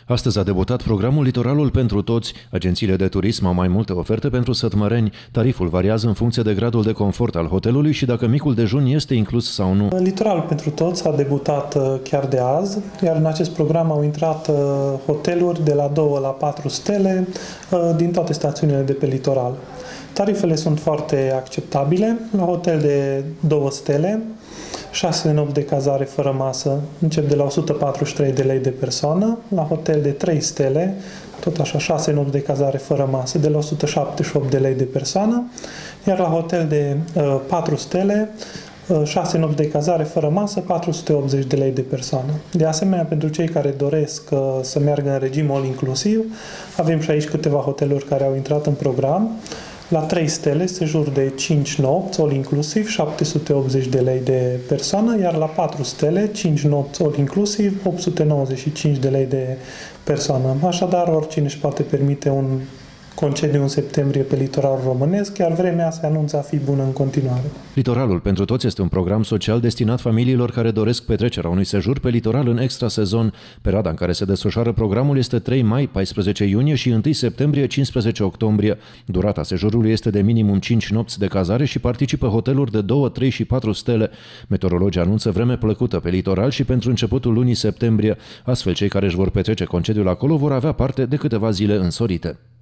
Astăzi a debutat programul Litoralul pentru toți. Agențiile de turism au mai multe oferte pentru sătmăreni. Tariful variază în funcție de gradul de confort al hotelului și dacă micul dejun este inclus sau nu. Litoralul pentru toți a debutat chiar de azi, iar în acest program au intrat hoteluri de la 2 la 4 stele din toate stațiunile de pe litoral. Tarifele sunt foarte acceptabile. La hotel de 2 stele, 6 nopți de cazare fără masă, încep de la 143 de lei de persoană. La hotel de 3 stele, tot așa, 6 nopți de cazare fără masă, de la 178 de lei de persoană. Iar la hotel de 4 stele, 6 nopți de cazare fără masă, 480 de lei de persoană. De asemenea, pentru cei care doresc să meargă în regim all-inclusiv, avem și aici câteva hoteluri care au intrat în program. La 3 stele, sejur de 5 nopți, all-inclusiv, 780 de lei de persoană, iar la 4 stele, 5 nopți all-inclusiv, 895 de lei de persoană. Așadar, oricine își poate permite un concediu în septembrie pe litoralul românesc, iar vremea se anunță a fi bună în continuare. Litoralul pentru toți este un program social destinat familiilor care doresc petrecerea unui sejur pe litoral în extrasezon. Perioada în care se desfășoară programul este 3 mai, 14 iunie și 1 septembrie, 15 octombrie. Durata sejurului este de minimum 5 nopți de cazare și participă hoteluri de 2, 3 și 4 stele. Meteorologii anunță vreme plăcută pe litoral și pentru începutul lunii septembrie. Astfel, cei care își vor petrece concediul acolo vor avea parte de câteva zile însorite.